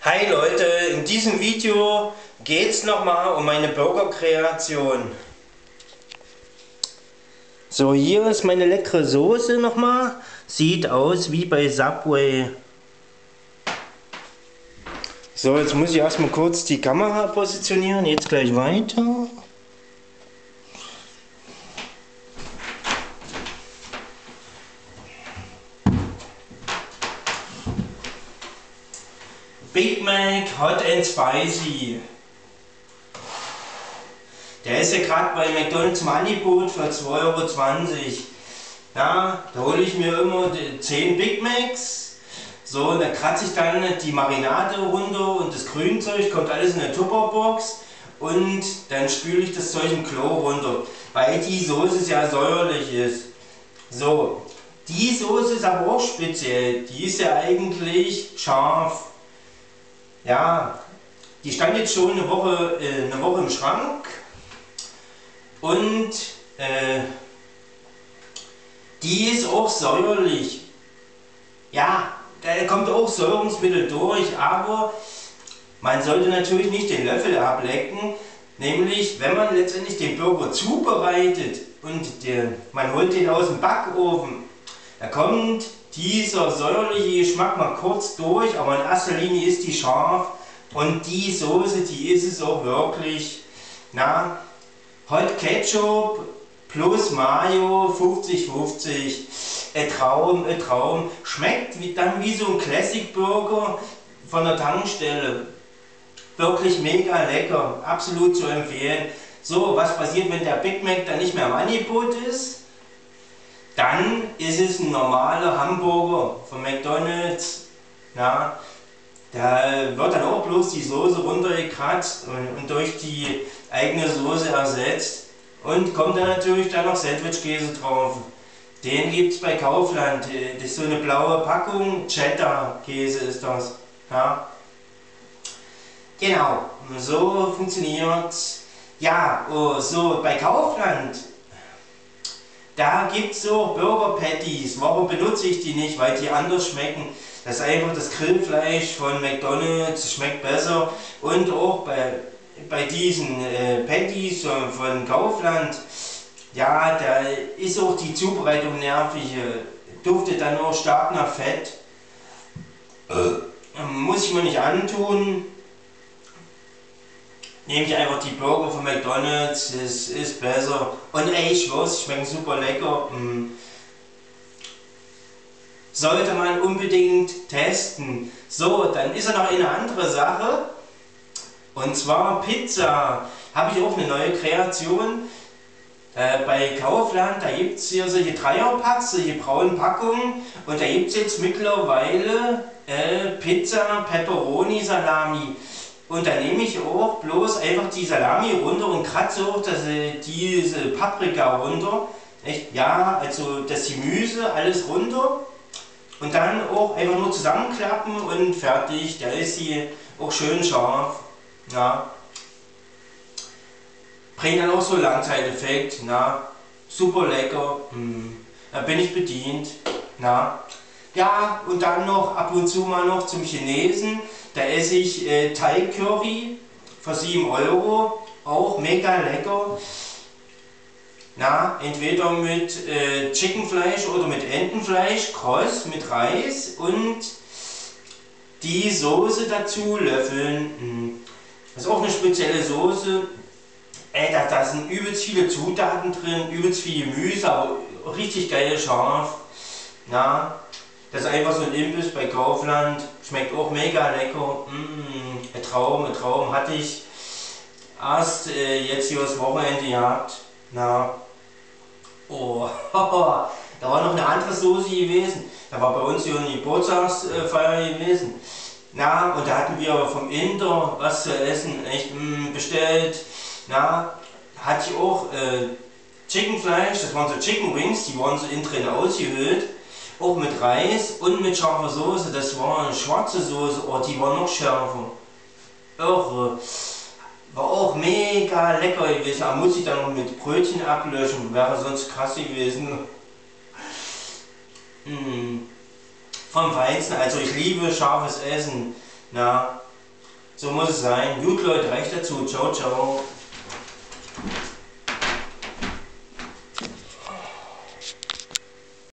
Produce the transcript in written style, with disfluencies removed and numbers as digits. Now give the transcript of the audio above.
Hi Leute, in diesem Video geht es nochmal um meine Burgerkreation. So, hier ist meine leckere Soße nochmal. Sieht aus wie bei Subway. So, jetzt muss ich erstmal kurz die Kamera positionieren. Jetzt gleich weiter. Big Mac Hot and Spicy. Der ist ja gerade bei McDonald's im Angebot für 2,20 €. Ja, da hole ich mir immer 10 Big Macs. So, und da kratze ich dann die Marinade runter und das Grünzeug, kommt alles in eine Tupperbox. Und dann spüle ich das Zeug im Klo runter, weil die Soße sehr säuerlich ist. So, die Soße ist aber auch speziell. Die ist ja eigentlich scharf. Ja, die stand jetzt schon eine Woche im Schrank und die ist auch säuerlich. Ja, da kommt auch Säurungsmittel durch, aber man sollte natürlich nicht den Löffel ablecken. Nämlich, wenn man letztendlich den Burger zubereitet und man holt den aus dem Backofen, da kommt dieser säuerliche Geschmack mal kurz durch, aber in erster Linie ist die scharf und die Soße, die ist es auch wirklich. Na, Hot Ketchup plus Mayo 50-50, Traum. Schmeckt dann wie so ein Classic Burger von der Tankstelle. Wirklich mega lecker, absolut zu empfehlen. So, was passiert, wenn der Big Mac dann nicht mehr im Angebot ist? Dann ist es ein normaler Hamburger von McDonald's. Ja, da wird dann auch bloß die Soße runtergekratzt und durch die eigene Soße ersetzt. Und kommt dann natürlich da noch Sandwich-Käse drauf. Den gibt es bei Kaufland. Das ist so eine blaue Packung. Cheddar-Käse ist das. Ja. Genau, so funktioniert's. Ja, so bei Kaufland. Da gibt es so Burger Patties. Warum benutze ich die nicht? Weil die anders schmecken. Das ist einfach das Grillfleisch von McDonald's, schmeckt besser. Und auch bei diesen Patties von Kaufland, ja, da ist auch die Zubereitung nervig. Duftet dann nur stark nach Fett. Muss ich mir nicht antun. Nehme ich einfach die Burger von McDonald's, das ist besser. Und ey, ich schwör's, schmecken super lecker. Sollte man unbedingt testen. So, dann ist ja noch eine andere Sache. Und zwar Pizza. Habe ich auch eine neue Kreation. Bei Kaufland, da gibt es hier solche Dreierpacks, solche braunen Packungen. Und da gibt es jetzt mittlerweile Pizza, Pepperoni, Salami. Und da nehme ich auch bloß einfach die Salami runter und kratze auch diese Paprika runter. Echt, ja, also das Gemüse, alles runter. Und dann auch einfach nur zusammenklappen und fertig. Da ist sie auch schön scharf. Ja. Bringt dann auch so Langzeiteffekt. Na, super lecker. Da bin ich bedient. Na. Ja, und dann noch ab und zu mal noch zum Chinesen. Da esse ich Thai Curry für 7 €, auch mega lecker. Na, entweder mit Chickenfleisch oder mit Entenfleisch, kross mit Reis und die Soße dazu löffeln. Das ist auch eine spezielle Soße. Da sind übelst viele Zutaten drin, übelst viel Gemüse, aber richtig geil scharf. Na, das ist einfach so ein Imbiss bei Kaufland, schmeckt auch mega lecker. Ein Traum hatte ich erst jetzt hier das Wochenende gehabt. Na, oh, da war noch eine andere Soße gewesen. Da war bei uns hier eine Geburtstagsfeier gewesen. Na, und da hatten wir vom Inder was zu essen, echt bestellt. Na, hatte ich auch Chickenfleisch, das waren so Chicken Wings, die waren so innen drin ausgehöhlt. Auch mit Reis und mit scharfer Soße, das war eine schwarze Soße, oh, die war noch schärfer. Irre. War auch mega lecker gewesen, da muss ich dann noch mit Brötchen ablöschen, wäre sonst krass gewesen. Vom Weizen, also ich liebe scharfes Essen. Na, So muss es sein. Gut Leute, recht dazu. Ciao, ciao.